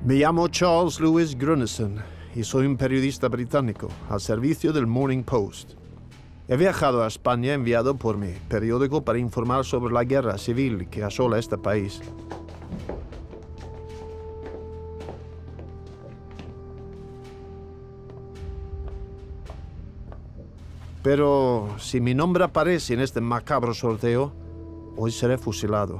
Me llamo Charles Lewis Grunison y soy un periodista británico al servicio del Morning Post. He viajado a España enviado por mi periódico para informar sobre la guerra civil que asola este país. Pero si mi nombre aparece en este macabro sorteo, hoy seré fusilado.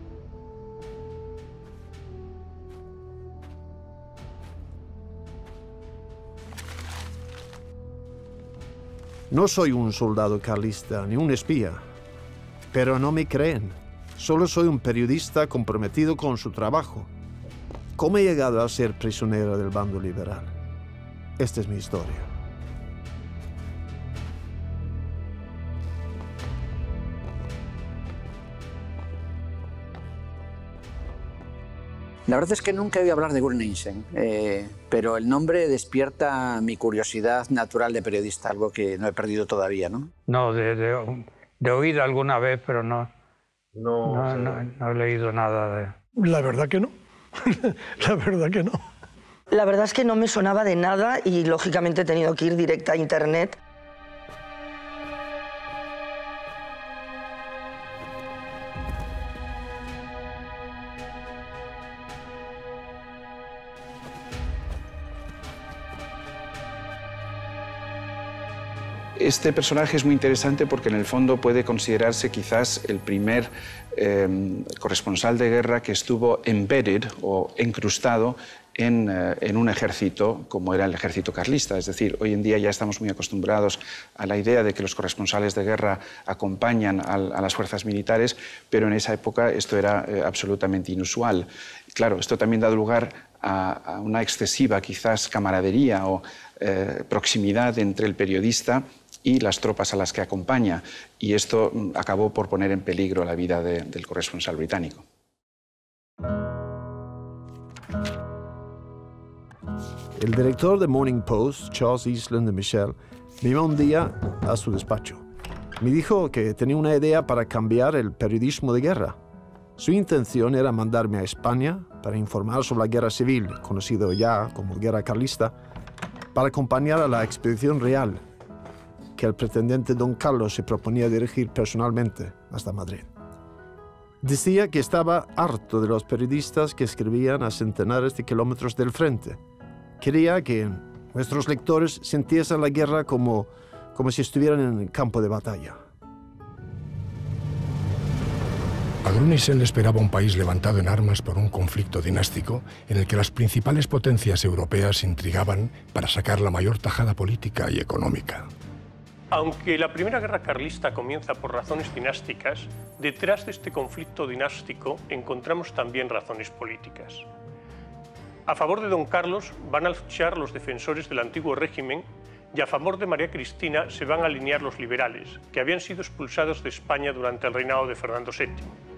No soy un soldado carlista ni un espía, pero no me creen. Solo soy un periodista comprometido con su trabajo. ¿Cómo he llegado a ser prisionero del bando liberal? Esta es mi historia. La verdad es que nunca he oído hablar de Grunison, pero el nombre despierta mi curiosidad natural de periodista, algo que no he perdido todavía, ¿no? No, de oír alguna vez, pero no he leído nada de... La verdad que no. La verdad que no. La verdad es que no me sonaba de nada y lógicamente he tenido que ir directa a internet. Este personaje es muy interesante porque en el fondo puede considerarse quizás el primer corresponsal de guerra que estuvo embedded o encrustado en un ejército como era el ejército carlista. Es decir, hoy en día ya estamos muy acostumbrados a la idea de que los corresponsales de guerra acompañan a las fuerzas militares, pero en esa época esto era absolutamente inusual. Claro, esto también da lugar a una excesiva quizás camaradería o proximidad entre el periodista y las tropas a las que acompaña, y esto acabó por poner en peligro la vida del corresponsal británico. El director de Morning Post, Charles Island de Michel, me llamó un día a su despacho. Me dijo que tenía una idea para cambiar el periodismo de guerra. Su intención era mandarme a España para informar sobre la guerra civil, conocido ya como guerra carlista, para acompañar a la expedición real que el pretendiente Don Carlos se proponía dirigir personalmente hasta Madrid. Decía que estaba harto de los periodistas que escribían a centenares de kilómetros del frente. Quería que nuestros lectores sintiesen la guerra como si estuvieran en el campo de batalla. A Grunison le esperaba un país levantado en armas por un conflicto dinástico en el que las principales potencias europeas intrigaban para sacar la mayor tajada política y económica. Aunque la Primera Guerra Carlista comienza por razones dinásticas, detrás de este conflicto dinástico encontramos también razones políticas. A favor de Don Carlos van a luchar los defensores del antiguo régimen y a favor de María Cristina se van a alinear los liberales, que habían sido expulsados de España durante el reinado de Fernando VII.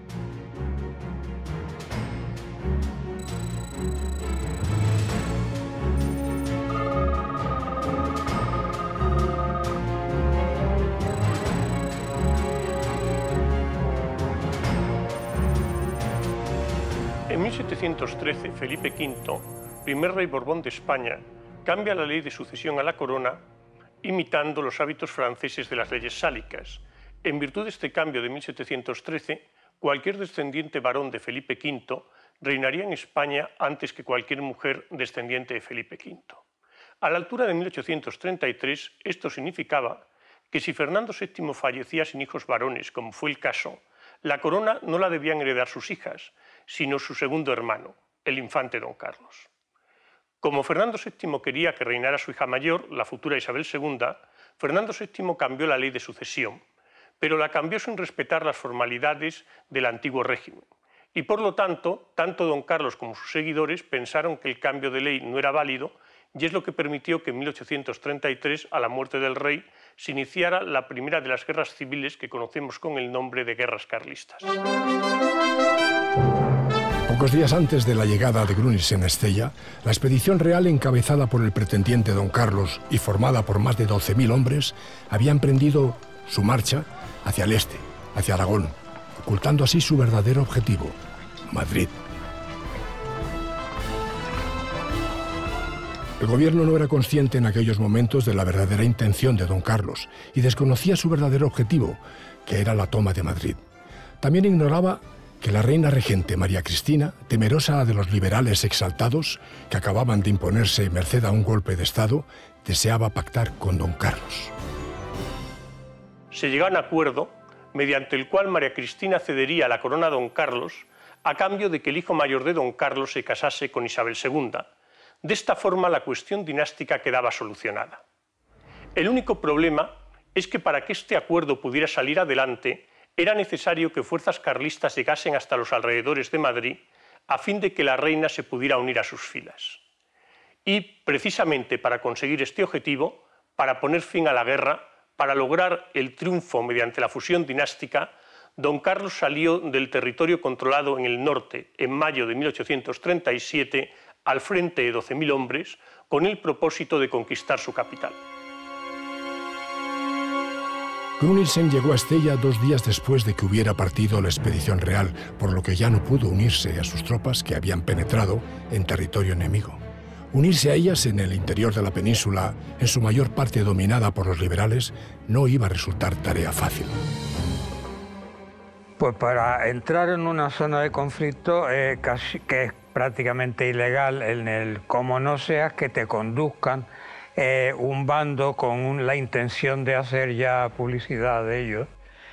En 1713, Felipe V, primer rey Borbón de España, cambia la ley de sucesión a la corona imitando los hábitos franceses de las leyes sálicas. En virtud de este cambio de 1713, cualquier descendiente varón de Felipe V reinaría en España antes que cualquier mujer descendiente de Felipe V. A la altura de 1833, esto significaba que si Fernando VII fallecía sin hijos varones, como fue el caso, la corona no la debían heredar sus hijas, sino su segundo hermano, el infante Don Carlos. Como Fernando VII quería que reinara su hija mayor, la futura Isabel II, Fernando VII cambió la ley de sucesión, pero la cambió sin respetar las formalidades del antiguo régimen. Y por lo tanto, tanto Don Carlos como sus seguidores pensaron que el cambio de ley no era válido, y es lo que permitió que en 1833, a la muerte del rey, se iniciara la primera de las guerras civiles que conocemos con el nombre de guerras carlistas. Pocos días antes de la llegada de Grunison a Estella, la expedición real encabezada por el pretendiente Don Carlos y formada por más de 12.000 hombres, había emprendido su marcha hacia el este, hacia Aragón, ocultando así su verdadero objetivo, Madrid. El gobierno no era consciente en aquellos momentos de la verdadera intención de don Carlos y desconocía su verdadero objetivo, que era la toma de Madrid. También ignoraba que la reina regente María Cristina, temerosa de los liberales exaltados que acababan de imponerse merced a un golpe de Estado, deseaba pactar con don Carlos. Se llegó a un acuerdo mediante el cual María Cristina cedería la corona a don Carlos a cambio de que el hijo mayor de don Carlos se casase con Isabel II. De esta forma la cuestión dinástica quedaba solucionada. El único problema es que para que este acuerdo pudiera salir adelante era necesario que fuerzas carlistas llegasen hasta los alrededores de Madrid a fin de que la reina se pudiera unir a sus filas. Y precisamente para conseguir este objetivo, para poner fin a la guerra, para lograr el triunfo mediante la fusión dinástica, don Carlos salió del territorio controlado en el norte en mayo de 1837 al frente de 12.000 hombres con el propósito de conquistar su capital. Brunilsen llegó a Estella 2 días después de que hubiera partido la expedición real, por lo que ya no pudo unirse a sus tropas que habían penetrado en territorio enemigo. Unirse a ellas en el interior de la península, en su mayor parte dominada por los liberales, no iba a resultar tarea fácil. Pues para entrar en una zona de conflicto que es prácticamente ilegal, como no seas que te conduzcan un bando con la intención de hacer ya publicidad de ellos,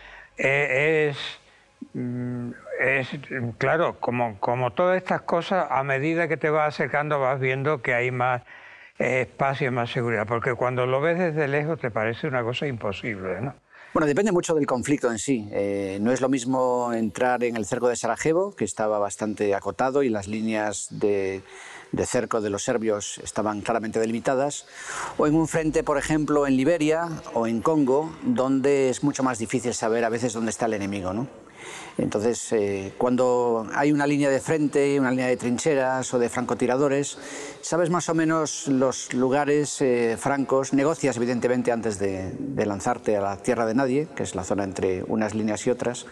claro, como todas estas cosas, a medida que te vas acercando vas viendo que hay más espacio, más seguridad, porque cuando lo ves desde lejos te parece una cosa imposible, ¿no? Bueno, depende mucho del conflicto en sí. No es lo mismo entrar en el cerco de Sarajevo, que estaba bastante acotado y las líneas de cerco de los serbios estaban claramente delimitadas, o en un frente, por ejemplo, en Liberia o en Congo, donde es mucho más difícil saber a veces dónde está el enemigo, ¿no? Entonces, cuando hay una línea de frente, una línea de trincheras o de francotiradores, sabes más o menos los lugares francos, negocias evidentemente antes de lanzarte a la tierra de nadie, que es la zona entre unas líneas y otras.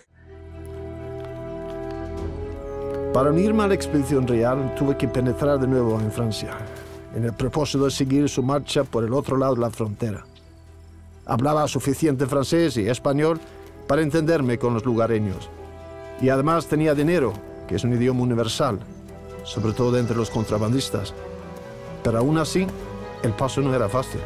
Para unirme a la expedición real tuve que penetrar de nuevo en Francia, en el propósito de seguir su marcha por el otro lado de la frontera. Hablaba suficiente francés y español para entenderme con los lugareños. Y además tenía dinero, que es un idioma universal, sobre todo entre los contrabandistas. Pero aún así, el paso no era fácil.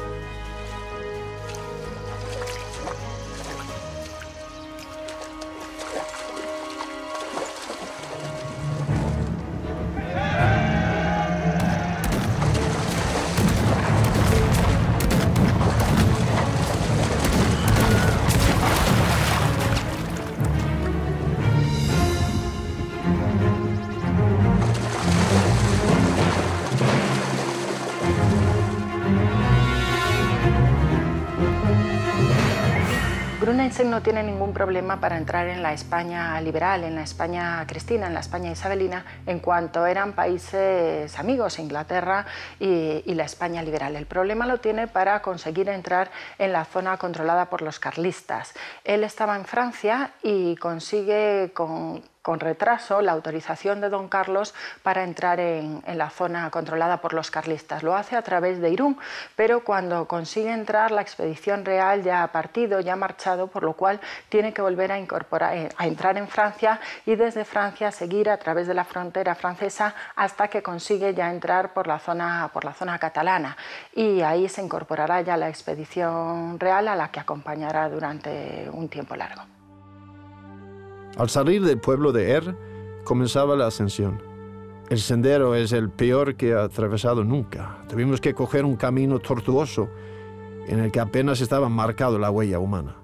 Brunilsen no tiene ningún problema para entrar en la España liberal, en la España cristina, en la España isabelina, en cuanto eran países amigos, Inglaterra y la España liberal. El problema lo tiene para conseguir entrar en la zona controlada por los carlistas. Él estaba en Francia y consigue con retraso la autorización de don Carlos para entrar en la zona controlada por los carlistas. Lo hace a través de Irún, pero cuando consigue entrar la expedición real ya ha partido, ya ha marchado, por lo cual tiene que volver a entrar en Francia y desde Francia seguir a través de la frontera francesa hasta que consigue ya entrar por la zona catalana, y ahí se incorporará ya la expedición real a la que acompañará durante un tiempo largo. Al salir del pueblo de Er, comenzaba la ascensión. El sendero es el peor que he atravesado nunca. Tuvimos que coger un camino tortuoso en el que apenas estaba marcado la huella humana.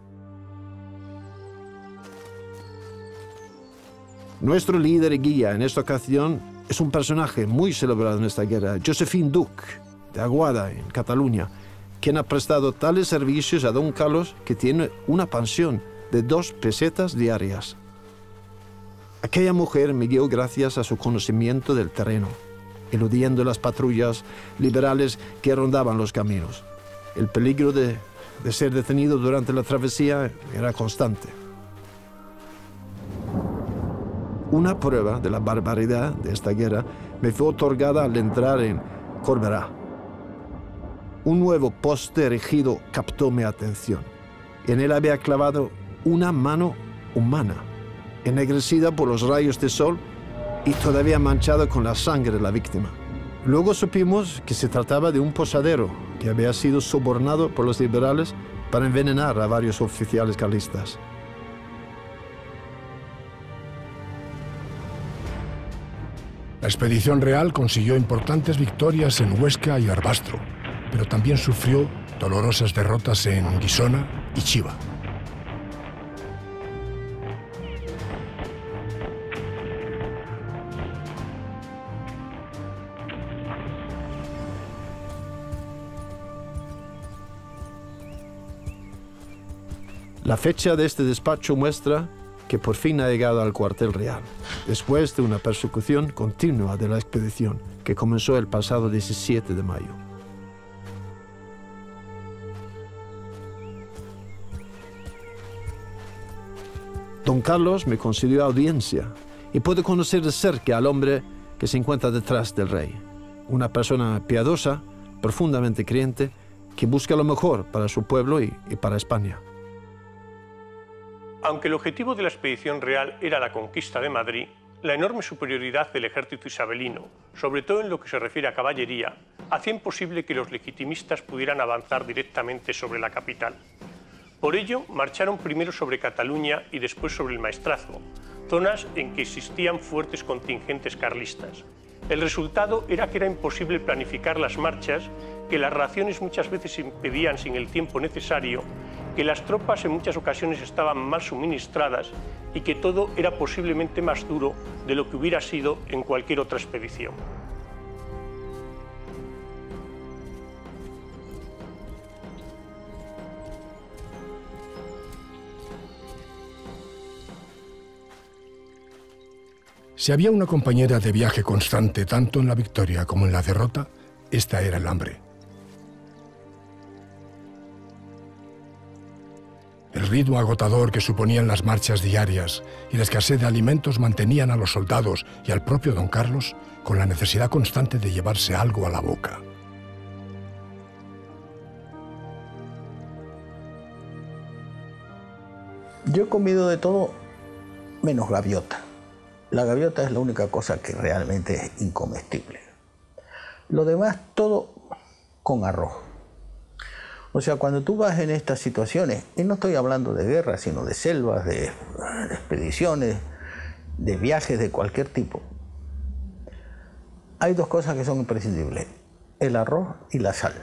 Nuestro líder y guía en esta ocasión es un personaje muy celebrado en esta guerra, Josephine Duc, de Aguada, en Cataluña, quien ha prestado tales servicios a don Carlos que tiene una pensión de 2 pesetas diarias. Aquella mujer me guió gracias a su conocimiento del terreno, eludiendo las patrullas liberales que rondaban los caminos. El peligro de ser detenido durante la travesía era constante. Una prueba de la barbaridad de esta guerra me fue otorgada al entrar en Corberá, Un nuevo poste erigido captó mi atención. En él había clavado una mano humana, ennegrecida por los rayos de sol y todavía manchada con la sangre de la víctima. Luego supimos que se trataba de un posadero que había sido sobornado por los liberales para envenenar a varios oficiales carlistas. La expedición real consiguió importantes victorias en Huesca y Barbastro, pero también sufrió dolorosas derrotas en Guisona y Chiva. La fecha de este despacho muestra que por fin ha llegado al cuartel real, después de una persecución continua de la expedición que comenzó el pasado 17 de mayo. Don Carlos me concedió audiencia y pude conocer de cerca al hombre que se encuentra detrás del rey, una persona piadosa, profundamente creyente, que busca lo mejor para su pueblo y para España. Aunque el objetivo de la expedición real era la conquista de Madrid, la enorme superioridad del ejército isabelino, sobre todo en lo que se refiere a caballería, hacía imposible que los legitimistas pudieran avanzar directamente sobre la capital. Por ello, marcharon primero sobre Cataluña y después sobre el Maestrazgo, zonas en que existían fuertes contingentes carlistas. El resultado era que era imposible planificar las marchas, que las raciones muchas veces se impedían sin el tiempo necesario, que las tropas en muchas ocasiones estaban mal suministradas y que todo era posiblemente más duro de lo que hubiera sido en cualquier otra expedición. Si había una compañera de viaje constante tanto en la victoria como en la derrota, esta era el hambre. El ritmo agotador que suponían las marchas diarias y la escasez de alimentos mantenían a los soldados y al propio don Carlos con la necesidad constante de llevarse algo a la boca. Yo he comido de todo menos gaviota. La gaviota es la única cosa que realmente es incomestible. Lo demás todo con arroz. O sea, cuando tú vas en estas situaciones, y no estoy hablando de guerra, sino de selvas, de expediciones, de viajes de cualquier tipo, hay dos cosas que son imprescindibles: el arroz y la sal.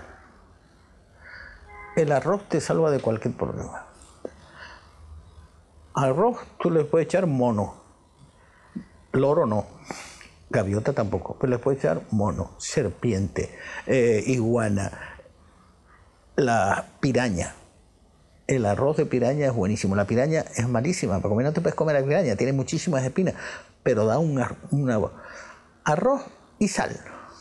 El arroz te salva de cualquier problema. Arroz tú le puedes echar mono, loro no, gaviota tampoco, pero le puedes echar mono, serpiente, iguana, la piraña. El arroz de piraña es buenísimo. La piraña es malísima. Para comer no te puedes comer la piraña. Tiene muchísimas espinas. Pero da arroz y sal.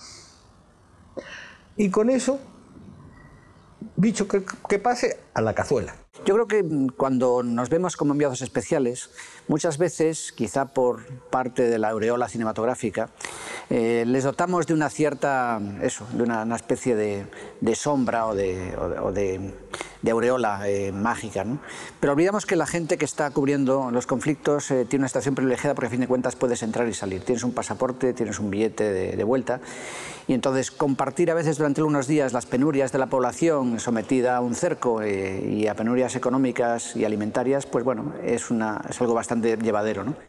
Y con eso, bicho que pase a la cazuela. Yo creo que cuando nos vemos como enviados especiales, muchas veces, quizá por parte de la aureola cinematográfica, les dotamos de una cierta, de una especie de sombra o de aureola mágica, ¿no? Pero olvidamos que la gente que está cubriendo los conflictos tiene una situación privilegiada porque a fin de cuentas puedes entrar y salir. Tienes un pasaporte, tienes un billete de vuelta y entonces compartir a veces durante unos días las penurias de la población sometida a un cerco y a penurias económicas y alimentarias, pues bueno, es algo bastante llevadero, ¿no?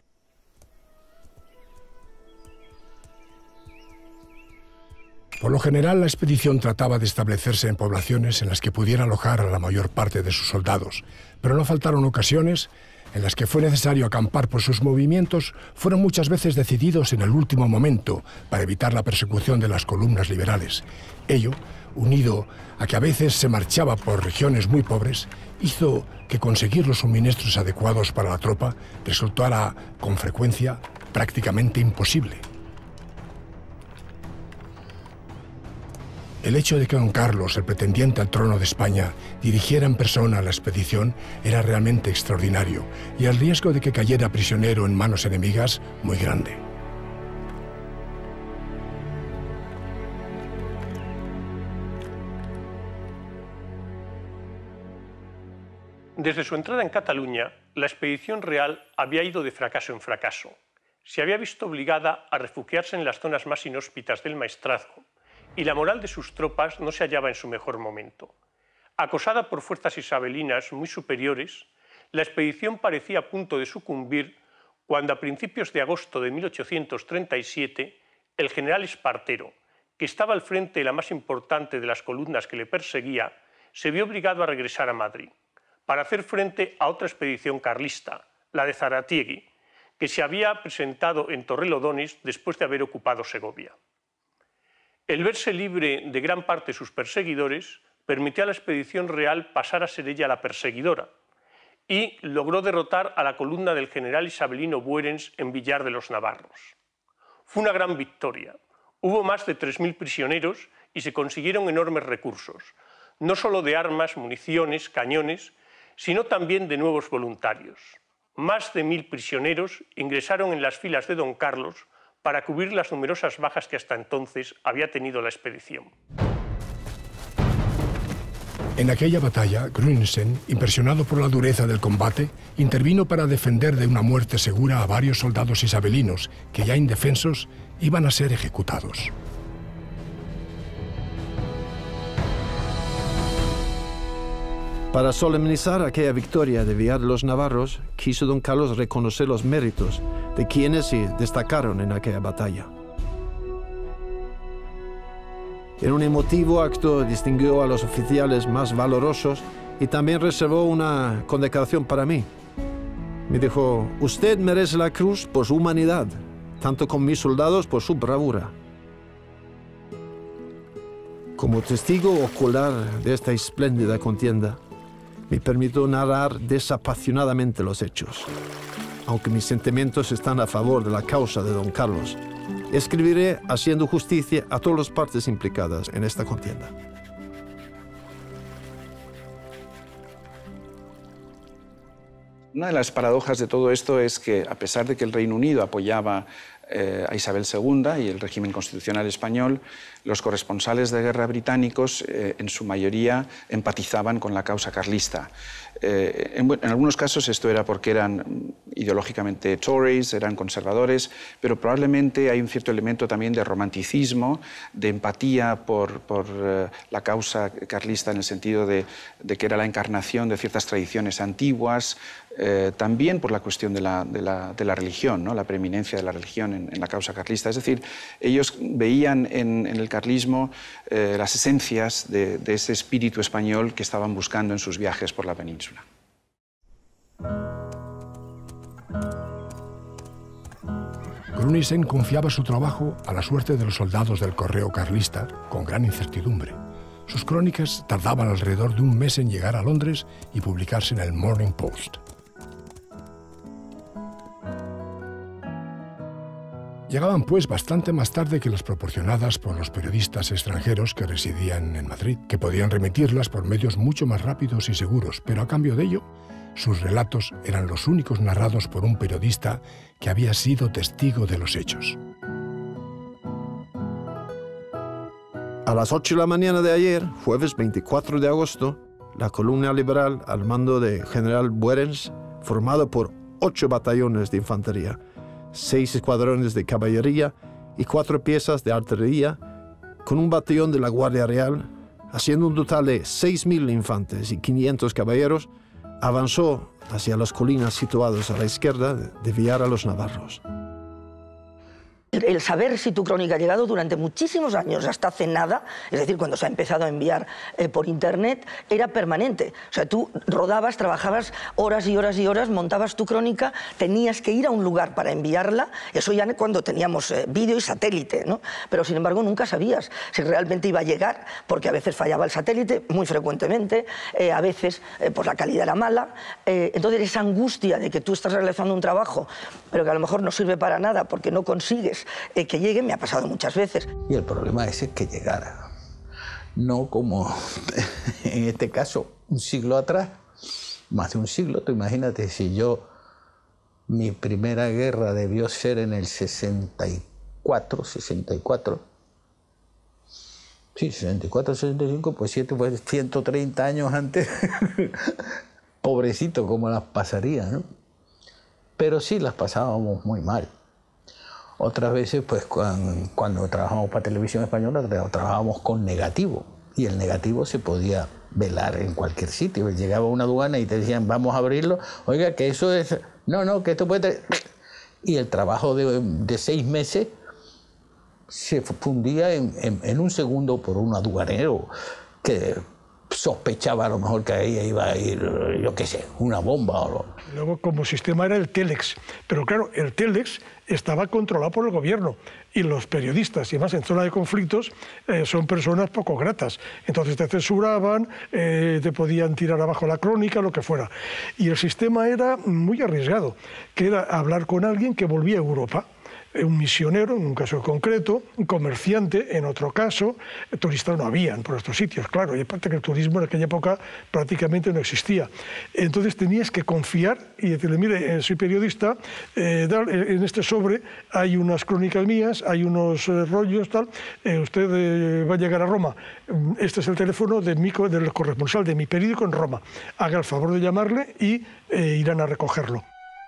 Por lo general, la expedición trataba de establecerse en poblaciones en las que pudiera alojar a la mayor parte de sus soldados, pero no faltaron ocasiones en las que fue necesario acampar por sus movimientos, fueron muchas veces decididos en el último momento para evitar la persecución de las columnas liberales. Ello, unido a que a veces se marchaba por regiones muy pobres, hizo que conseguir los suministros adecuados para la tropa resultara con frecuencia prácticamente imposible. El hecho de que don Carlos, el pretendiente al trono de España, dirigiera en persona la expedición era realmente extraordinario y el riesgo de que cayera prisionero en manos enemigas muy grande. Desde su entrada en Cataluña, la expedición real había ido de fracaso en fracaso. Se había visto obligada a refugiarse en las zonas más inhóspitas del Maestrazgo y la moral de sus tropas no se hallaba en su mejor momento. Acosada por fuerzas isabelinas muy superiores, la expedición parecía a punto de sucumbir cuando a principios de agosto de 1837 el general Espartero, que estaba al frente de la más importante de las columnas que le perseguía, se vio obligado a regresar a Madrid para hacer frente a otra expedición carlista, la de Zaratiegui, que se había presentado en Torrelodones después de haber ocupado Segovia. El verse libre de gran parte de sus perseguidores permitió a la expedición real pasar a ser ella la perseguidora y logró derrotar a la columna del general isabelino Buerens en Villar de los Navarros. Fue una gran victoria. Hubo más de 3.000 prisioneros y se consiguieron enormes recursos, no solo de armas, municiones, cañones, sino también de nuevos voluntarios. Más de 1.000 prisioneros ingresaron en las filas de don Carlos para cubrir las numerosas bajas que hasta entonces había tenido la expedición. En aquella batalla, Grünsen, impresionado por la dureza del combate, intervino para defender de una muerte segura a varios soldados isabelinos que, ya indefensos, iban a ser ejecutados. Para solemnizar aquella victoria de Villar de los Navarros, quiso don Carlos reconocer los méritos de quienes se destacaron en aquella batalla. En un emotivo acto distinguió a los oficiales más valorosos y también reservó una condecoración para mí. Me dijo: usted merece la cruz por su humanidad, tanto como mis soldados por su bravura. Como testigo ocular de esta espléndida contienda, me permito narrar desapasionadamente los hechos. Aunque mis sentimientos están a favor de la causa de don Carlos, escribiré haciendo justicia a todas las partes implicadas en esta contienda. Una de las paradojas de todo esto es que, a pesar de que el Reino Unido apoyaba a Isabel II y el régimen constitucional español, los corresponsales de guerra británicos en su mayoría empatizaban con la causa carlista. En algunos casos esto era porque eran ideológicamente Tories, eran conservadores, pero probablemente hay un cierto elemento también de romanticismo, de empatía por la causa carlista en el sentido de que era la encarnación de ciertas tradiciones antiguas, también por la cuestión de la religión, ¿no? La preeminencia de la religión en la causa carlista. Es decir, ellos veían en el carlismo las esencias de ese espíritu español que estaban buscando en sus viajes por la península. Grünsen confiaba su trabajo a la suerte de los soldados del correo carlista con gran incertidumbre. Sus crónicas tardaban alrededor de un mes en llegar a Londres y publicarse en el Morning Post. Llegaban, pues, bastante más tarde que las proporcionadas por los periodistas extranjeros que residían en Madrid, que podían remitirlas por medios mucho más rápidos y seguros, pero a cambio de ello, sus relatos eran los únicos narrados por un periodista que había sido testigo de los hechos. A las 8 de la mañana de ayer, jueves 24 de agosto, la columna liberal al mando de general Buerens, formado por 8 batallones de infantería, 6 escuadrones de caballería y 4 piezas de artillería, con un batallón de la Guardia Real, haciendo un total de 6.000 infantes y 500 caballeros, avanzó hacia las colinas situadas a la izquierda de Villar a los Navarros. El saber si tu crónica ha llegado durante muchísimos años, hasta hace nada, es decir, cuando se ha empezado a enviar por internet, era permanente. O sea, tú rodabas, trabajabas horas y horas y horas, montabas tu crónica, tenías que ir a un lugar para enviarla, eso ya cuando teníamos vídeo y satélite, ¿no? Pero sin embargo nunca sabías si realmente iba a llegar, porque a veces fallaba el satélite, muy frecuentemente, a veces pues la calidad era mala. Entonces esa angustia de que tú estás realizando un trabajo, pero que a lo mejor no sirve para nada porque no consigues que llegue, me ha pasado muchas veces. Y el problema es que llegara, no como en este caso un siglo atrás, más de un siglo. Tú imagínate, si mi primera guerra debió ser en el 64, sí, 64, 65, pues 130 años antes, pobrecito, cómo las pasaría, ¿no? Pero sí las pasábamos muy mal. Otras veces, pues cuando trabajamos para Televisión Española, trabajábamos con negativo. Y el negativo se podía velar en cualquier sitio. Llegaba a una aduana y te decían, vamos a abrirlo. Oiga, que eso es... No, que esto puede... Y el trabajo de 6 meses se fundía en un segundo por un aduanero que sospechaba a lo mejor que ahí iba a ir, yo qué sé, una bomba o algo. Luego, como sistema era el Telex, pero claro, el Telex estaba controlado por el gobierno y los periodistas, y además en zona de conflictos, son personas poco gratas. Entonces te censuraban, te podían tirar abajo la crónica, lo que fuera. Y el sistema era muy arriesgado, que era hablar con alguien que volvía a Europa. Un misionero, en un caso concreto, un comerciante, en otro caso, turistas no habían por estos sitios, claro, y aparte que el turismo en aquella época prácticamente no existía. Entonces tenías que confiar y decirle, mire, soy periodista, en este sobre hay unas crónicas mías, hay unos rollos, tal, usted va a llegar a Roma, este es el teléfono del corresponsal de mi periódico en Roma, haga el favor de llamarle y irán a recogerlo.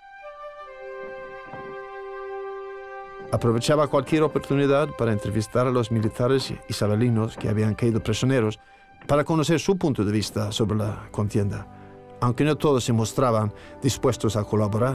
Aprovechaba cualquier oportunidad para entrevistar a los militares isabelinos que habían caído prisioneros para conocer su punto de vista sobre la contienda, aunque no todos se mostraban dispuestos a colaborar.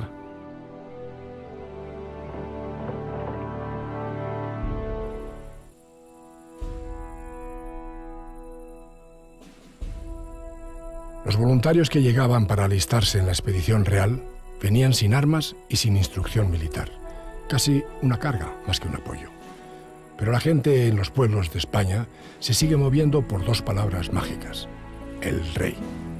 Los voluntarios que llegaban para alistarse en la expedición real venían sin armas y sin instrucción militar. Casi una carga más que un apoyo. Pero la gente en los pueblos de España se sigue moviendo por 2 palabras mágicas: el rey.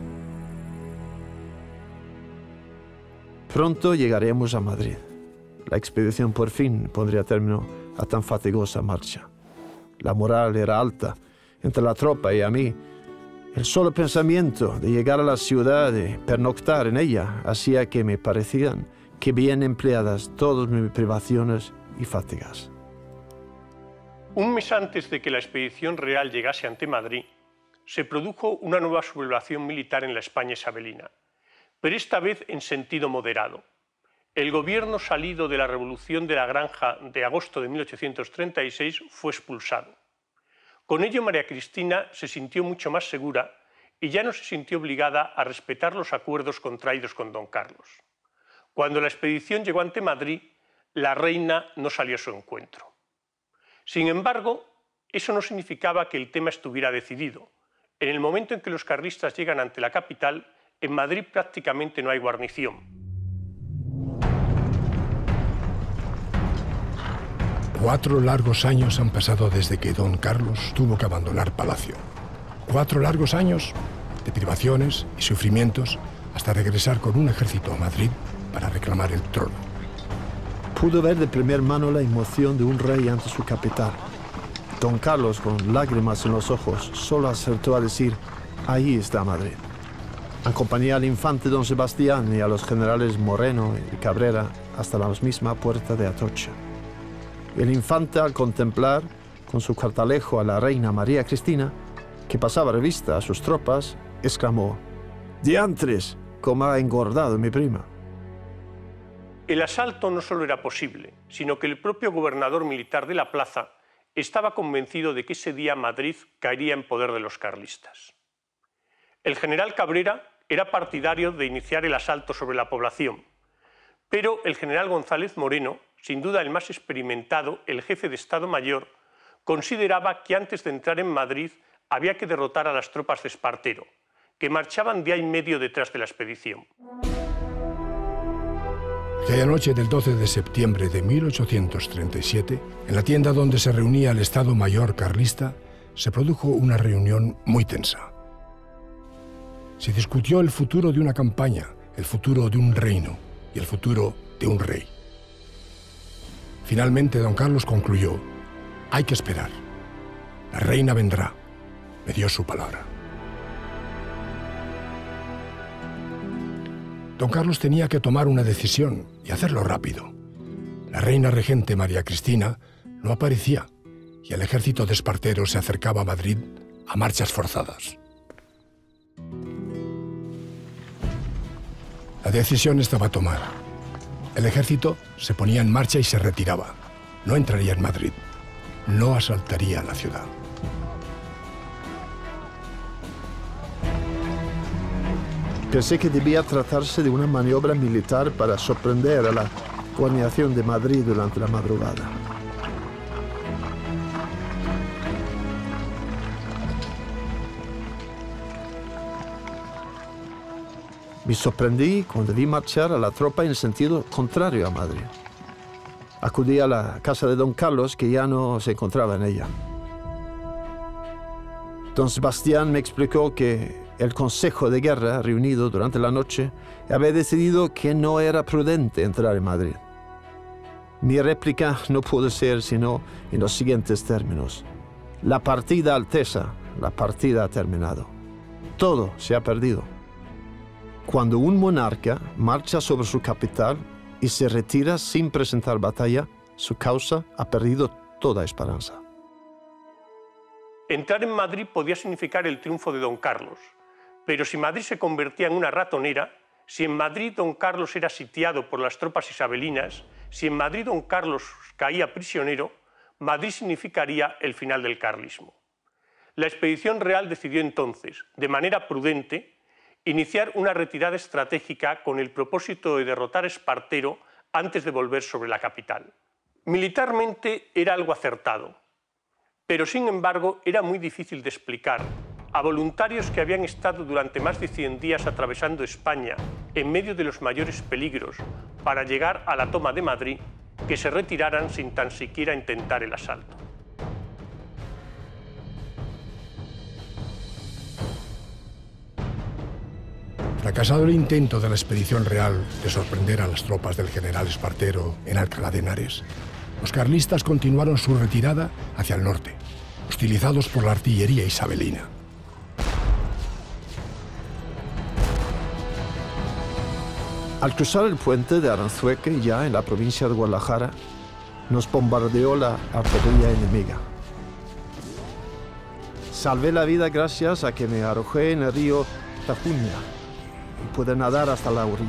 Pronto llegaremos a Madrid. La expedición por fin pondría término a tan fatigosa marcha. La moral era alta entre la tropa y a mí. El solo pensamiento de llegar a la ciudad y pernoctar en ella hacía que me parecían que bien empleadas todas mis privaciones y fatigas. Un mes antes de que la expedición real llegase ante Madrid, se produjo una nueva sublevación militar en la España isabelina, pero esta vez en sentido moderado. El gobierno salido de la Revolución de la Granja de agosto de 1836 fue expulsado. Con ello María Cristina se sintió mucho más segura y ya no se sintió obligada a respetar los acuerdos contraídos con don Carlos. Cuando la expedición llegó ante Madrid, la reina no salió a su encuentro. Sin embargo, eso no significaba que el tema estuviera decidido. En el momento en que los carlistas llegan ante la capital, en Madrid prácticamente no hay guarnición. 4 largos años han pasado desde que don Carlos tuvo que abandonar Palacio. 4 largos años de privaciones y sufrimientos hasta regresar con un ejército a Madrid para reclamar el trono. Pudo ver de primera mano la emoción de un rey ante su capital. Don Carlos, con lágrimas en los ojos, solo acertó a decir: ahí está Madrid. Acompañó al infante don Sebastián y a los generales Moreno y Cabrera hasta la misma puerta de Atocha. El infante, al contemplar con su cartalejo a la reina María Cristina, que pasaba revista a sus tropas, exclamó: «¡Diantres! ¡Cómo ha engordado mi prima!». El asalto no solo era posible, sino que el propio gobernador militar de la plaza estaba convencido de que ese día Madrid caería en poder de los carlistas. El general Cabrera era partidario de iniciar el asalto sobre la población, pero el general González Moreno, sin duda el más experimentado, el jefe de Estado Mayor, consideraba que antes de entrar en Madrid había que derrotar a las tropas de Espartero, que marchaban día y medio detrás de la expedición. Aquella noche del 12 de septiembre de 1837, en la tienda donde se reunía el Estado Mayor carlista, se produjo una reunión muy tensa. Se discutió el futuro de una campaña, el futuro de un reino y el futuro de un rey. Finalmente, don Carlos concluyó: hay que esperar. La reina vendrá. Me dio su palabra. Don Carlos tenía que tomar una decisión y hacerlo rápido. La reina regente María Cristina no aparecía y el ejército de Espartero se acercaba a Madrid a marchas forzadas. La decisión estaba tomada. El ejército se ponía en marcha y se retiraba. No entraría en Madrid. No asaltaría la ciudad. Pensé que debía tratarse de una maniobra militar para sorprender a la guarnición de Madrid durante la madrugada. Me sorprendí cuando vi marchar a la tropa en sentido contrario a Madrid. Acudí a la casa de don Carlos, que ya no se encontraba en ella. Don Sebastián me explicó que el Consejo de Guerra, reunido durante la noche, había decidido que no era prudente entrar en Madrid. Mi réplica no pudo ser sino en los siguientes términos. La partida, Alteza, la partida ha terminado. Todo se ha perdido. Cuando un monarca marcha sobre su capital y se retira sin presentar batalla, su causa ha perdido toda esperanza. Entrar en Madrid podía significar el triunfo de don Carlos, pero si Madrid se convertía en una ratonera, si en Madrid don Carlos era sitiado por las tropas isabelinas, si en Madrid don Carlos caía prisionero, Madrid significaría el final del carlismo. La expedición real decidió entonces, de manera prudente, iniciar una retirada estratégica con el propósito de derrotar a Espartero antes de volver sobre la capital. Militarmente era algo acertado, pero sin embargo era muy difícil de explicar a voluntarios que habían estado durante más de 100 días atravesando España en medio de los mayores peligros para llegar a la toma de Madrid, que se retiraran sin tan siquiera intentar el asalto. Fracasado el intento de la expedición real de sorprender a las tropas del general Espartero en Alcalá de Henares, los carlistas continuaron su retirada hacia el norte, hostilizados por la artillería isabelina. Al cruzar el puente de Aranzueque, ya en la provincia de Guadalajara, nos bombardeó la artillería enemiga. Salvé la vida gracias a que me arrojé en el río Tajuña y pude nadar hasta la orilla.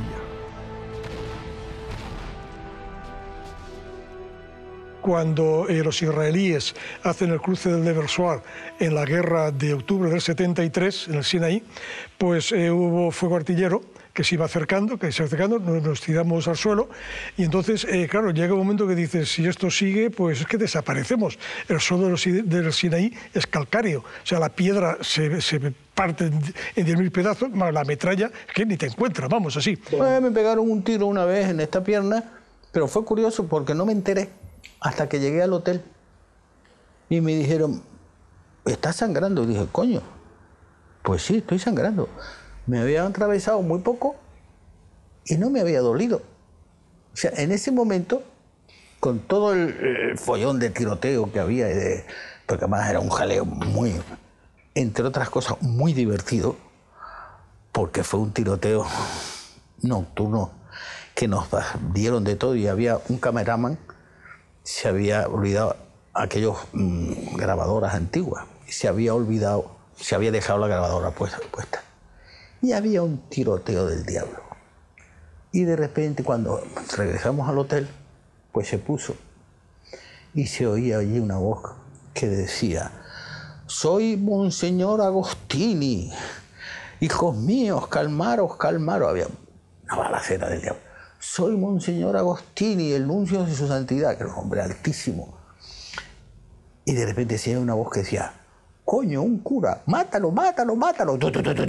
Cuando los israelíes hacen el cruce del Deversoir en la guerra de octubre del 73, en el Sinaí, pues hubo fuego artillero que se iba acercando, nos tiramos al suelo, y entonces, claro, llega un momento que dices, si esto sigue, pues es que desaparecemos. El suelo del Sinaí es calcáreo, o sea, la piedra se parte en 10.000 pedazos, más la metralla, que ni te encuentras, vamos, así. Pues me pegaron un tiro una vez en esta pierna, pero fue curioso porque no me enteré hasta que llegué al hotel y me dijeron, ¿estás sangrando? Y dije, coño, pues sí, estoy sangrando. Me habían atravesado muy poco y no me había dolido. O sea, en ese momento, con todo el follón de tiroteo que había, porque además era un jaleo muy, entre otras cosas, muy divertido, porque fue un tiroteo nocturno que nos dieron de todo, y había un cameraman, se había olvidado aquellas grabadoras antiguas, y se había olvidado, se había dejado la grabadora puesta. Y había un tiroteo del diablo. Y de repente, cuando regresamos al hotel, pues se puso y se oía allí una voz que decía, soy Monseñor Agostini, hijos míos, calmaros, calmaros. Había una balacera del diablo. Soy Monseñor Agostini, el nuncio de su santidad, que era un hombre altísimo. Y de repente se oía una voz que decía, coño, un cura, mátalo, mátalo, mátalo.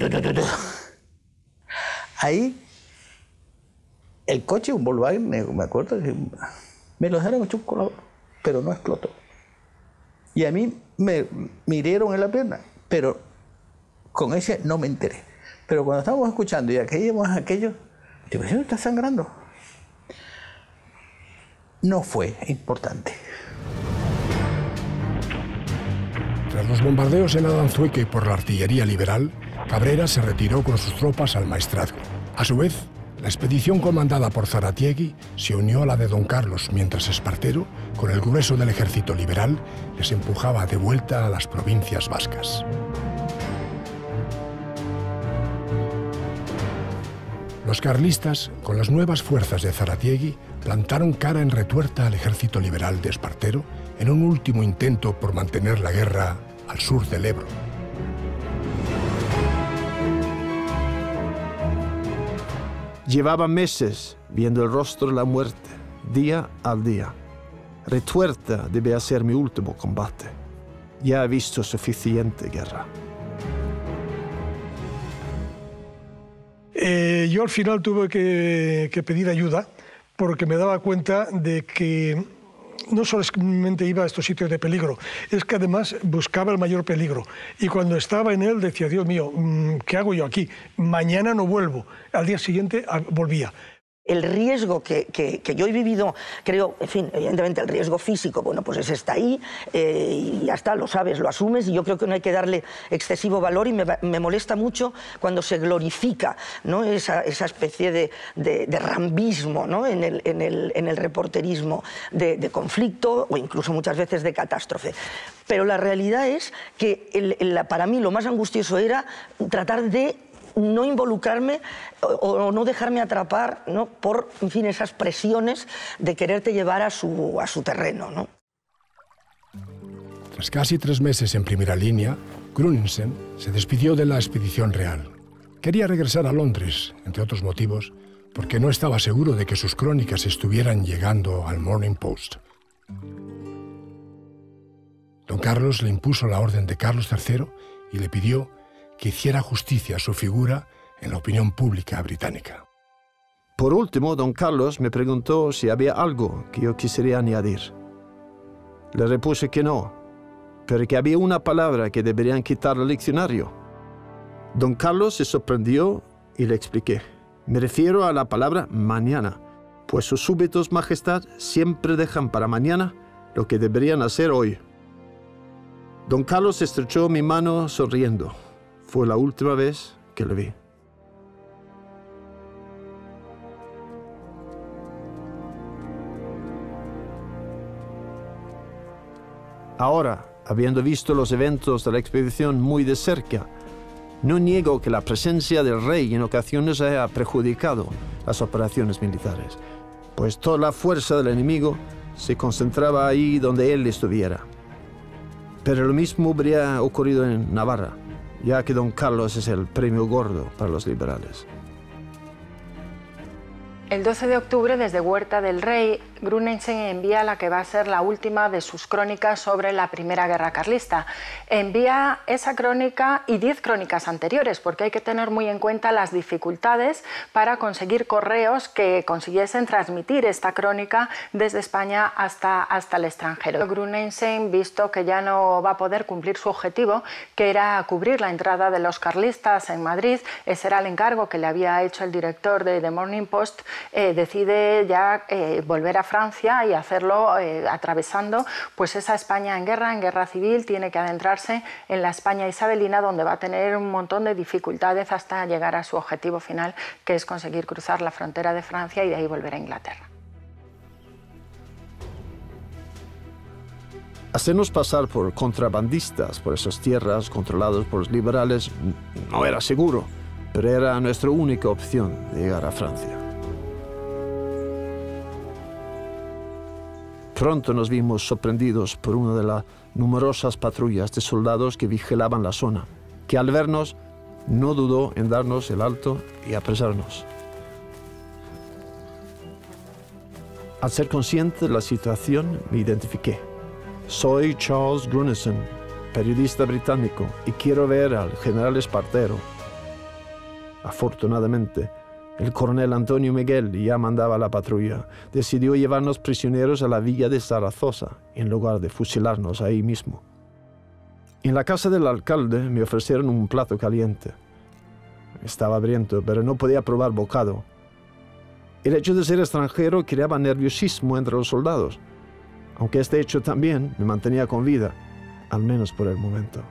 Ahí, el coche, un Volkswagen, me acuerdo, que me lo dejaron hecho un colador, pero no explotó. Y a mí me hirieron en la pierna, pero con ese no me enteré. Pero cuando estábamos escuchando y aquello, digo, ¿sí está sangrando? No fue importante. Tras los bombardeos en Aranzueque por la artillería liberal, Cabrera se retiró con sus tropas al Maestrazgo. A su vez, la expedición comandada por Zaratiegui se unió a la de don Carlos, mientras Espartero, con el grueso del ejército liberal, les empujaba de vuelta a las provincias vascas. Los carlistas, con las nuevas fuerzas de Zaratiegui, plantaron cara en retuerta al ejército liberal de Espartero en un último intento por mantener la guerra al sur del Ebro. Llevaba meses viendo el rostro de la muerte, día al día. Retuerta debía ser mi último combate. Ya he visto suficiente guerra. Yo al final tuve que pedir ayuda porque me daba cuenta de que no solamente iba a estos sitios de peligro, es que además buscaba el mayor peligro. Y cuando estaba en él decía, Dios mío, ¿qué hago yo aquí? Mañana no vuelvo. Al día siguiente volvía. El riesgo que yo he vivido, creo, en fin, evidentemente el riesgo físico, bueno, pues ese está ahí y ya está, lo sabes, lo asumes, y yo creo que no hay que darle excesivo valor, y me molesta mucho cuando se glorifica, ¿no?, esa especie de rambismo, ¿no?, en el reporterismo de conflicto o incluso muchas veces de catástrofe. Pero la realidad es que para mí lo más angustioso era tratar de no involucrarme o no dejarme atrapar, ¿no?, por, en fin, esas presiones de quererte llevar a su terreno, ¿no? Tras casi 3 meses en primera línea, Gruninsen se despidió de la expedición real. Quería regresar a Londres, entre otros motivos, porque no estaba seguro de que sus crónicas estuvieran llegando al Morning Post. Don Carlos le impuso la orden de Carlos III y le pidió que hiciera justicia a su figura en la opinión pública británica. Por último, don Carlos me preguntó si había algo que yo quisiera añadir. Le repuse que no, pero que había una palabra que deberían quitar del diccionario. Don Carlos se sorprendió y le expliqué. Me refiero a la palabra mañana, pues sus súbitos majestad siempre dejan para mañana lo que deberían hacer hoy. Don Carlos estrechó mi mano sonriendo. Fue la última vez que le vi. Ahora, habiendo visto los eventos de la expedición muy de cerca, no niego que la presencia del rey en ocasiones haya perjudicado las operaciones militares, pues toda la fuerza del enemigo se concentraba ahí donde él estuviera. Pero lo mismo habría ocurrido en Navarra, ya que don Carlos es el premio gordo para los liberales. El 12 de octubre, desde Huerta del Rey, Gruninsen envía la que va a ser la última de sus crónicas sobre la Primera Guerra Carlista. Envía esa crónica y 10 crónicas anteriores, porque hay que tener muy en cuenta las dificultades para conseguir correos que consiguiesen transmitir esta crónica desde España hasta el extranjero. Gruninsen, visto que ya no va a poder cumplir su objetivo, que era cubrir la entrada de los carlistas en Madrid, ese era el encargo que le había hecho el director de The Morning Post, decide ya volver a Francia y hacerlo atravesando pues esa España en guerra civil. Tiene que adentrarse en la España isabelina, donde va a tener un montón de dificultades hasta llegar a su objetivo final, que es conseguir cruzar la frontera de Francia y de ahí volver a Inglaterra. Hacernos pasar por contrabandistas por esas tierras controladas por los liberales no era seguro, pero era nuestra única opción de llegar a Francia. Pronto nos vimos sorprendidos por una de las numerosas patrullas de soldados que vigilaban la zona, que al vernos no dudó en darnos el alto y apresarnos. Al ser consciente de la situación, me identifiqué. Soy Charles Gruninsen, periodista británico, y quiero ver al general Espartero. Afortunadamente, el coronel Antonio Miguel ya mandaba la patrulla. Decidió llevarnos prisioneros a la villa de Zaragoza, en lugar de fusilarnos ahí mismo. En la casa del alcalde me ofrecieron un plato caliente. Estaba hambriento, pero no podía probar bocado. El hecho de ser extranjero creaba nerviosismo entre los soldados, aunque este hecho también me mantenía con vida, al menos por el momento.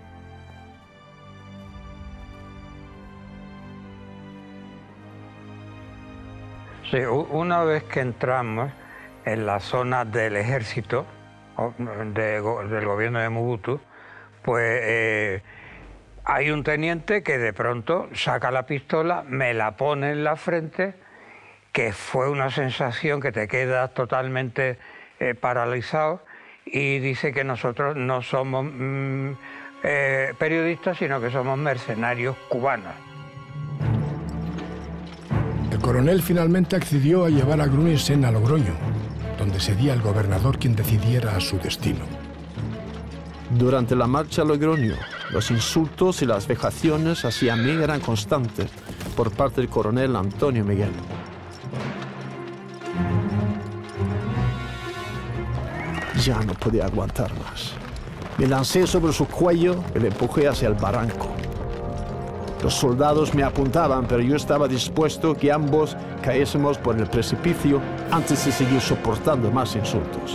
Sí, una vez que entramos en la zona del ejército, del gobierno de Mobutu, pues hay un teniente que de pronto saca la pistola, me la pone en la frente, que fue una sensación que te quedas totalmente paralizado, y dice que nosotros no somos periodistas, sino que somos mercenarios cubanos. El coronel finalmente accedió a llevar a Gruneisen a Logroño, donde sería el gobernador quien decidiera su destino. Durante la marcha a Logroño, los insultos y las vejaciones hacia mí eran constantes por parte del coronel Antonio Miguel. Ya no podía aguantar más. Me lancé sobre su cuello y le empujé hacia el barranco. Los soldados me apuntaban, pero yo estaba dispuesto que ambos caésemos por el precipicio antes de seguir soportando más insultos.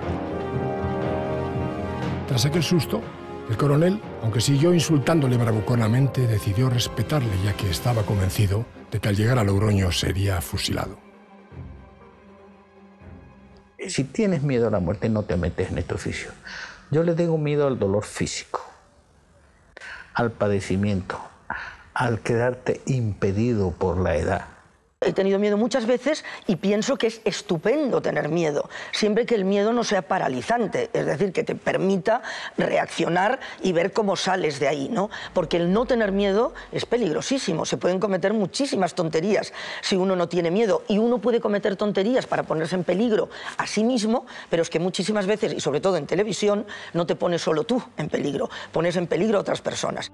Tras aquel susto, el coronel, aunque siguió insultándole bravuconamente, decidió respetarle, ya que estaba convencido de que al llegar a Logroño sería fusilado. Si tienes miedo a la muerte, no te metes en este oficio. Yo le tengo miedo al dolor físico, al padecimiento, al quedarte impedido por la edad. He tenido miedo muchas veces y pienso que es estupendo tener miedo, siempre que el miedo no sea paralizante, es decir, que te permita reaccionar y ver cómo sales de ahí, ¿no? Porque el no tener miedo es peligrosísimo, se pueden cometer muchísimas tonterías si uno no tiene miedo, y uno puede cometer tonterías para ponerse en peligro a sí mismo, pero es que muchísimas veces, y sobre todo en televisión, no te pones solo tú en peligro, pones en peligro a otras personas.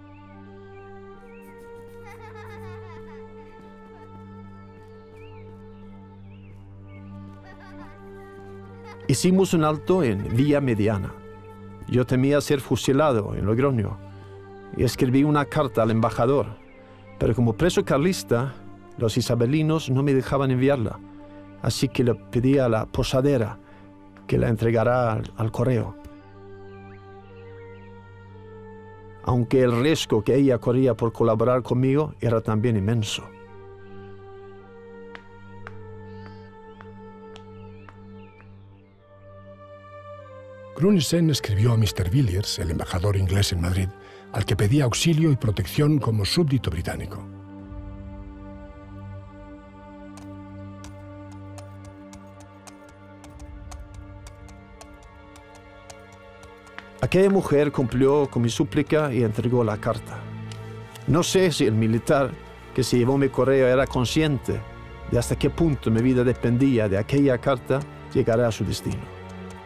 Hicimos un alto en Villa Mediana. Yo temía ser fusilado en Logroño y escribí una carta al embajador, pero como preso carlista, los isabelinos no me dejaban enviarla, así que le pedí a la posadera que la entregara al correo. Aunque el riesgo que ella corría por colaborar conmigo era también inmenso. Gruneisen escribió a Mr. Villiers, el embajador inglés en Madrid, al que pedía auxilio y protección como súbdito británico. Aquella mujer cumplió con mi súplica y entregó la carta. No sé si el militar que se llevó mi correo era consciente de hasta qué punto mi vida dependía de aquella carta llegar a su destino.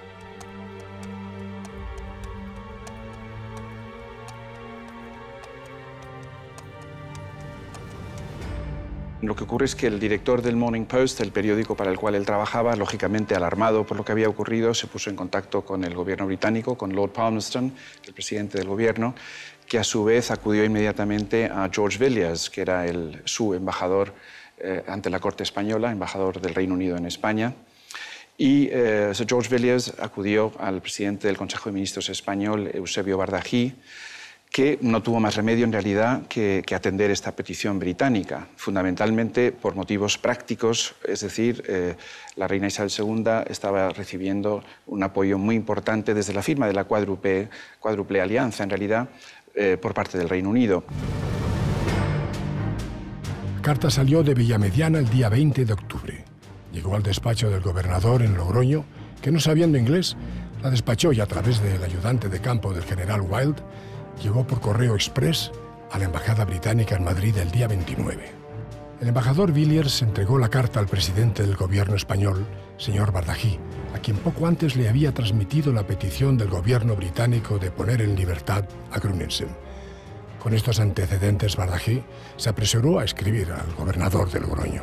Lo que ocurre es que el director del Morning Post, el periódico para el cual él trabajaba, lógicamente alarmado por lo que había ocurrido, se puso en contacto con el gobierno británico, con Lord Palmerston, el presidente del gobierno, que a su vez acudió inmediatamente a George Villiers, que era su embajador ante la corte española, embajador del Reino Unido en España. Y Sir George Villiers acudió al presidente del Consejo de Ministros español, Eusebio Bardají, que no tuvo más remedio en realidad que atender esta petición británica, fundamentalmente por motivos prácticos, es decir, la reina Isabel II estaba recibiendo un apoyo muy importante desde la firma de la cuádruple alianza, en realidad, por parte del Reino Unido. La carta salió de Villamediana el día 20 de octubre. Llegó al despacho del gobernador en Logroño, que no sabiendo inglés, la despachó y a través del ayudante de campo del general Wilde, llegó por correo express a la embajada británica en Madrid el día 29. El embajador Villiers entregó la carta al presidente del gobierno español, señor Bardají, a quien poco antes le había transmitido la petición del gobierno británico de poner en libertad a Gruneisen. Con estos antecedentes, Bardají se apresuró a escribir al gobernador de Logroño.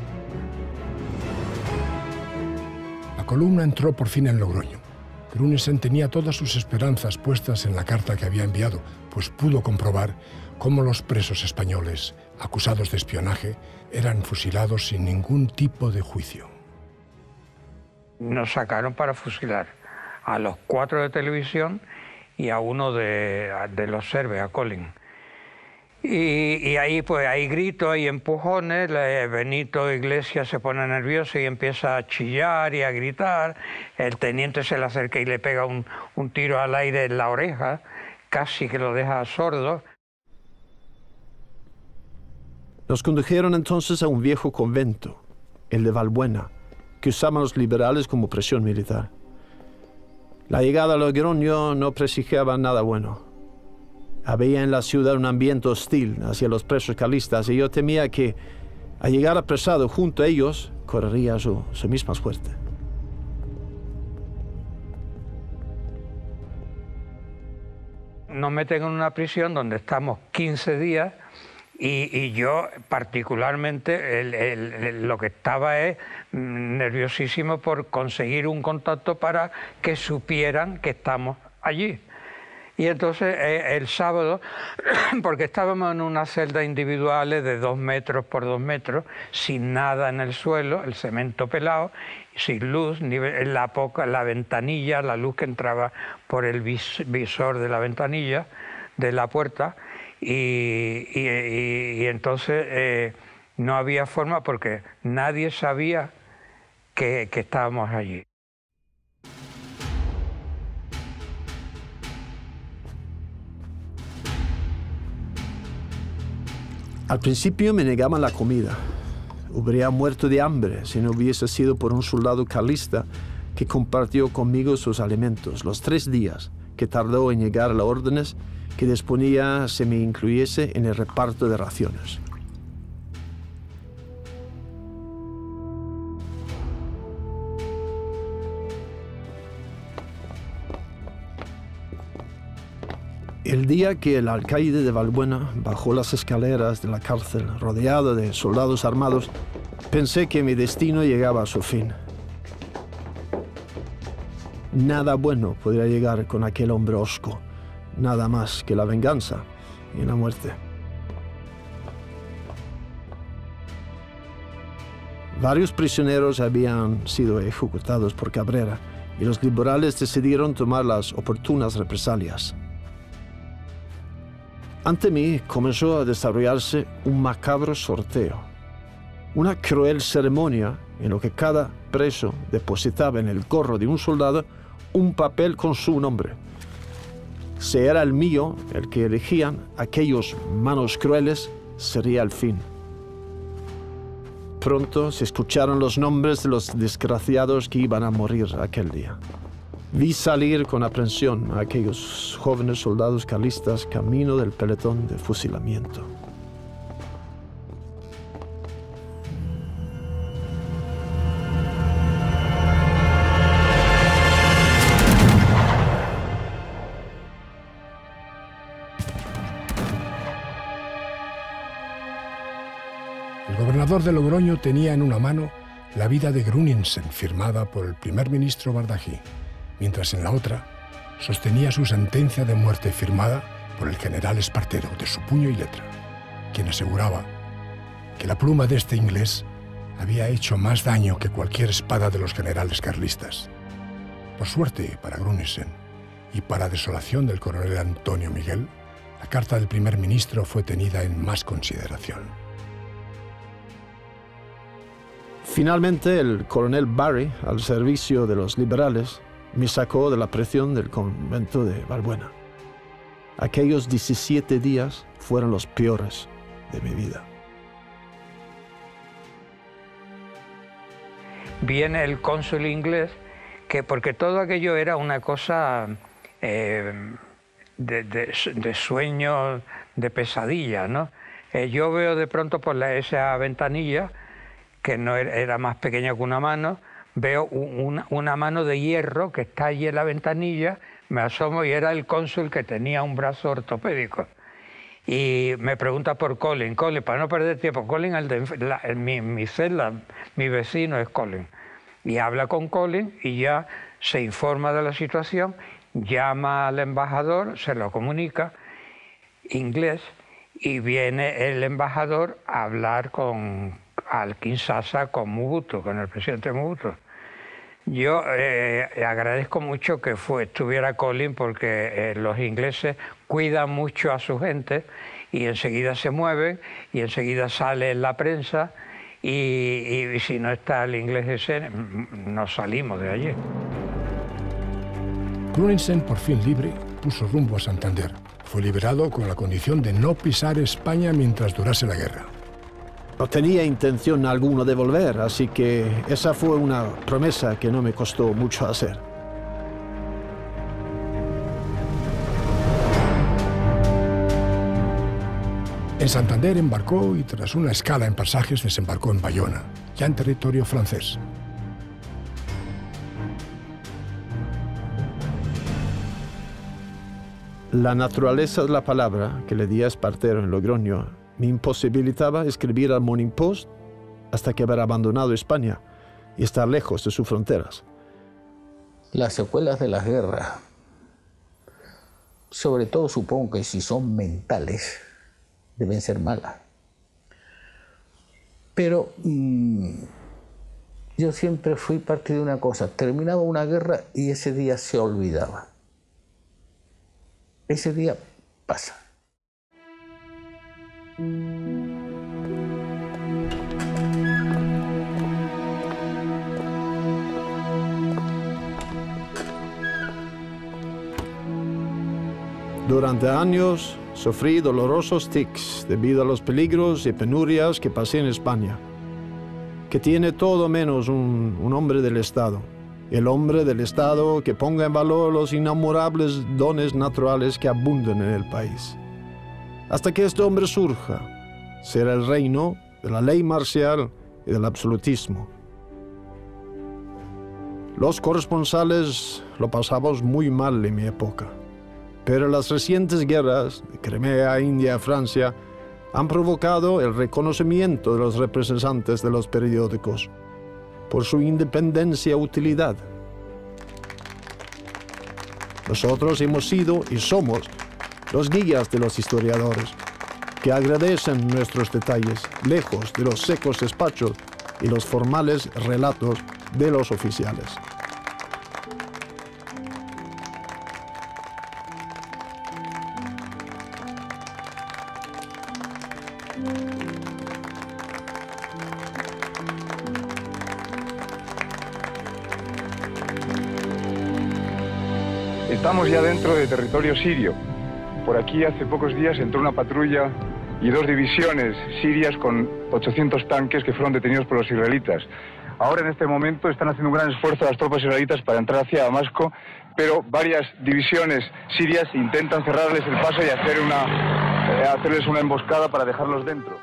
La columna entró por fin en Logroño. Gruneisen tenía todas sus esperanzas puestas en la carta que había enviado, pues pudo comprobar cómo los presos españoles, acusados de espionaje, eran fusilados sin ningún tipo de juicio. Nos sacaron para fusilar a los 4 de televisión y a uno de los serbes, a Colin. Y ahí pues hay gritos, hay empujones, Benito Iglesias se pone nervioso y empieza a chillar y a gritar, el teniente se le acerca y le pega un tiro al aire en la oreja, casi que lo deja sordo. Nos condujeron entonces a un viejo convento, el de Valbuena, que usaban los liberales como prisión militar. La llegada a Logroño no presagiaba nada bueno. Había en la ciudad un ambiente hostil hacia los presos carlistas y yo temía que, al llegar apresado junto a ellos, correría su misma suerte. Nos meten en una prisión donde estamos 15 días y yo particularmente lo que estaba es nerviosísimo por conseguir un contacto para que supieran que estamos allí. Y entonces el sábado, porque estábamos en unas celdas individuales de 2 metros por 2 metros, sin nada en el suelo, el cemento pelado, sin luz, ni la ventanilla, la luz que entraba por el visor de la ventanilla, de la puerta, y entonces no había forma porque nadie sabía que estábamos allí. Al principio me negaban la comida. Habría muerto de hambre si no hubiese sido por un soldado carlista que compartió conmigo sus alimentos los 3 días que tardó en llegar a las órdenes que disponía se me incluyese en el reparto de raciones. El día que el alcaide de Valbuena bajó las escaleras de la cárcel rodeado de soldados armados, pensé que mi destino llegaba a su fin. Nada bueno podría llegar con aquel hombre hosco, nada más que la venganza y la muerte. Varios prisioneros habían sido ejecutados por Cabrera y los liberales decidieron tomar las oportunas represalias. Ante mí comenzó a desarrollarse un macabro sorteo, una cruel ceremonia en la que cada preso depositaba en el gorro de un soldado un papel con su nombre. Si era el mío el que elegían, aquellos manos crueles sería el fin. Pronto se escucharon los nombres de los desgraciados que iban a morir aquel día. Vi salir con aprensión a aquellos jóvenes soldados carlistas camino del pelotón de fusilamiento. El gobernador de Logroño tenía en una mano la vida de Gruninsen, firmada por el primer ministro Bardají, mientras en la otra sostenía su sentencia de muerte firmada por el general Espartero, de su puño y letra, quien aseguraba que la pluma de este inglés había hecho más daño que cualquier espada de los generales carlistas. Por suerte para Gruninsen y para desolación del coronel Antonio Miguel, la carta del primer ministro fue tenida en más consideración. Finalmente, el coronel Barry, al servicio de los liberales, me sacó de la prisión del convento de Valbuena. Aquellos 17 días fueron los peores de mi vida. Viene el cónsul inglés, porque todo aquello era una cosa de sueño, de pesadilla, ¿no? Yo veo de pronto por esa ventanilla, que no era más pequeña que una mano, veo una mano de hierro que está allí en la ventanilla, me asomo y era el cónsul que tenía un brazo ortopédico. Y me pregunta por Colin, para no perder tiempo, Colin, mi celda, mi vecino es Colin. Y habla con Colin y ya se informa de la situación, llama al embajador, se lo comunica, inglés, y viene el embajador a hablar al Kinshasa con Mobutu, con el presidente Mobutu. Yo agradezco mucho que estuviera Colin porque los ingleses cuidan mucho a su gente y enseguida se mueven y enseguida sale en la prensa y si no está el inglés ese, nos salimos de allí. Gruninsen, por fin libre, puso rumbo a Santander. Fue liberado con la condición de no pisar España mientras durase la guerra. No tenía intención alguna de volver, así que esa fue una promesa que no me costó mucho hacer. En Santander embarcó y tras una escala en pasajes desembarcó en Bayona, ya en territorio francés. La naturaleza de la palabra que le di a Espartero en Logroño me imposibilitaba escribir al Morning Post hasta que haber abandonado España y estar lejos de sus fronteras. Las secuelas de la guerra, sobre todo supongo que si son mentales, deben ser malas. Pero yo siempre fui parte de una cosa, terminaba una guerra y ese día se olvidaba. Ese día pasa. Durante años sufrí dolorosos tics debido a los peligros y penurias que pasé en España, que tiene todo menos un hombre del Estado. El hombre del Estado que ponga en valor los innamorables dones naturales que abundan en el país. Hasta que este hombre surja, será el reino de la ley marcial y del absolutismo. Los corresponsales lo pasamos muy mal en mi época, pero las recientes guerras de Crimea, India, Francia han provocado el reconocimiento de los representantes de los periódicos por su independencia e utilidad. Nosotros hemos sido y somos los guías de los historiadores, que agradecen nuestros detalles, lejos de los secos despachos y los formales relatos de los oficiales. Estamos ya dentro de territorio sirio. Por aquí hace pocos días entró una patrulla y 2 divisiones sirias con 800 tanques que fueron detenidos por los israelitas. Ahora en este momento están haciendo un gran esfuerzo las tropas israelitas para entrar hacia Damasco, pero varias divisiones sirias intentan cerrarles el paso y hacerles una emboscada para dejarlos dentro.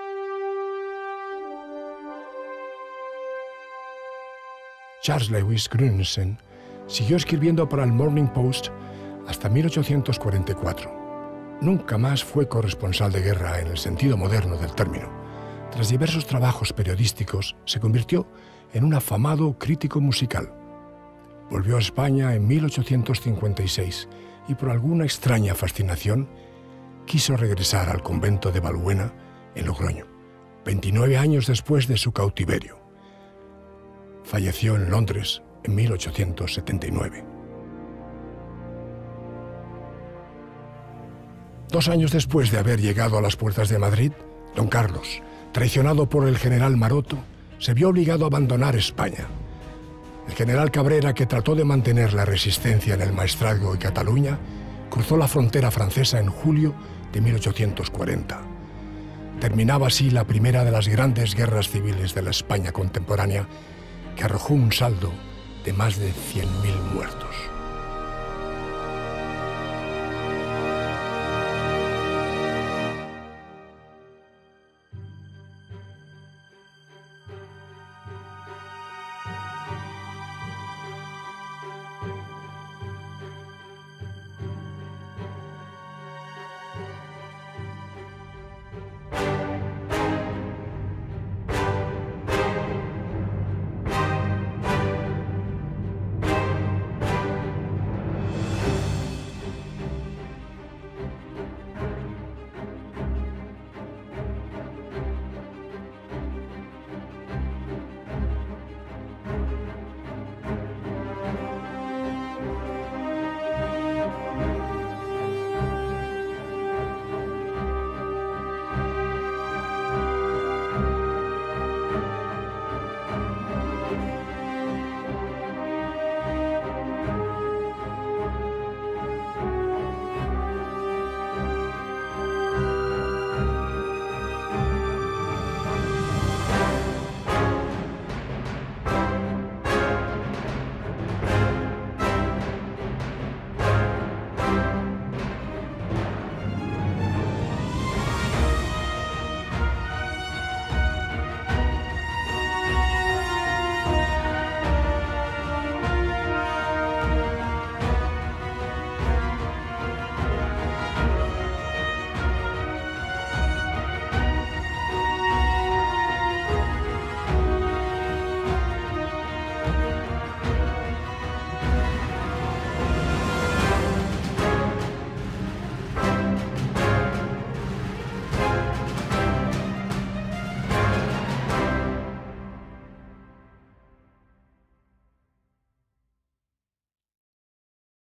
Charles Lewis Grunsen siguió escribiendo para el Morning Post hasta 1844. Nunca más fue corresponsal de guerra en el sentido moderno del término. Tras diversos trabajos periodísticos, se convirtió en un afamado crítico musical. Volvió a España en 1856 y por alguna extraña fascinación quiso regresar al convento de Valbuena, en Logroño, 29 años después de su cautiverio. Falleció en Londres en 1879. 2 años después de haber llegado a las puertas de Madrid, don Carlos, traicionado por el general Maroto, se vio obligado a abandonar España. El general Cabrera, que trató de mantener la resistencia en el Maestrazgo y Cataluña, cruzó la frontera francesa en julio de 1840. Terminaba así la primera de las grandes guerras civiles de la España contemporánea, que arrojó un saldo de más de 100.000 muertos.